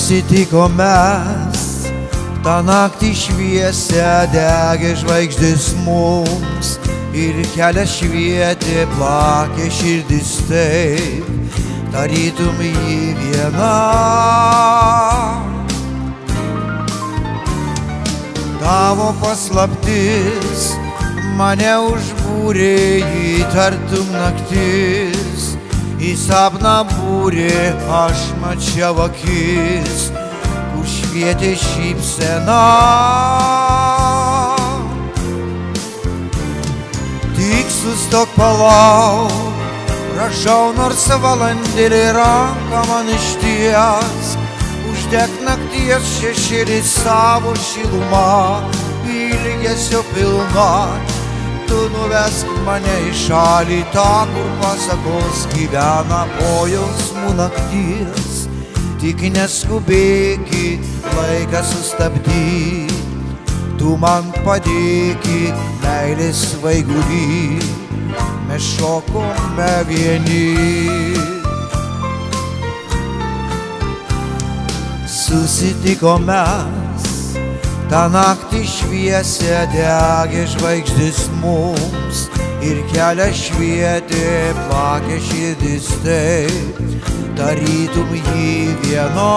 Susitiko mes, tą naktį šviesę degė žvaigždės mums ir kelią švietė, plakė širdis taip, tarytum jį viena. Tavo paslaptis mane užbūrė, tartum naktis, į sapną būrė, aš mačiau akis, kur švietė šypsena. Tik sustok, palauk, prašau, nors valandėlį ranką man ištiesk, uždek nakties šešėlį savo šilumą, ilgesio pilna. Tu nuvesk mane į šalį, tą, kur pasakos gyvena po jausmų nakties. Tik neskubėki, laiką sustabdyk, tu man padėki, meilės svaiguly, mes šokome vieni. Susitiko mes, tą naktį šviesę degė žvaigždės mums ir kelią švietė, plakė širdis taip, tarytum jį viena.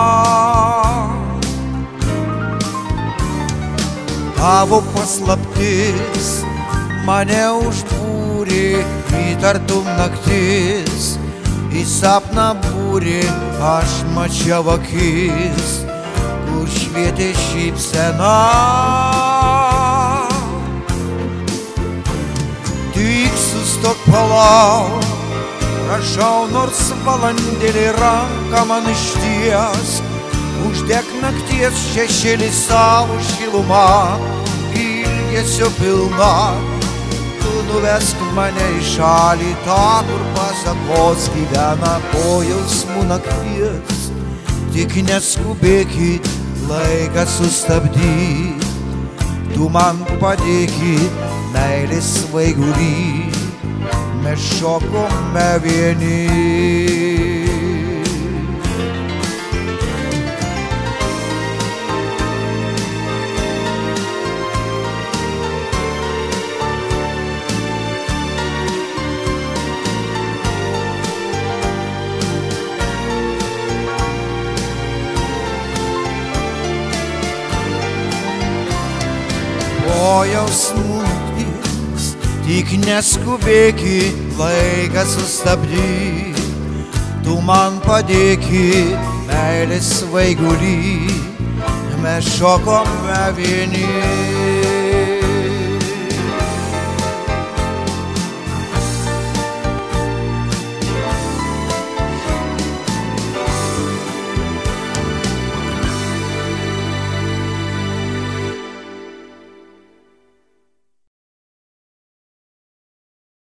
Tavo paslaptis mane užbūrė, tartum naktis, į sapną būrė, aš mačiau akis, kur švietė šypsena. Tik sustok, palauk, prašau, nors valandėlį ranką man ištiesk, uždek nakties šešėlį savo šilumą, ilgesio pilna. Tu nuvesk mane į šalį, tą, kur pasakos gyvena po jausmų nakties. Tik neskubėkit, laiką sustabdyk, tu man padėkit, meilės svaiguly, mes šokome vieni. Po jausmų nakties, tik neskubėki, laiką sustabdyk, tu man padėki, meilės svaiguly, mes šokome vieni.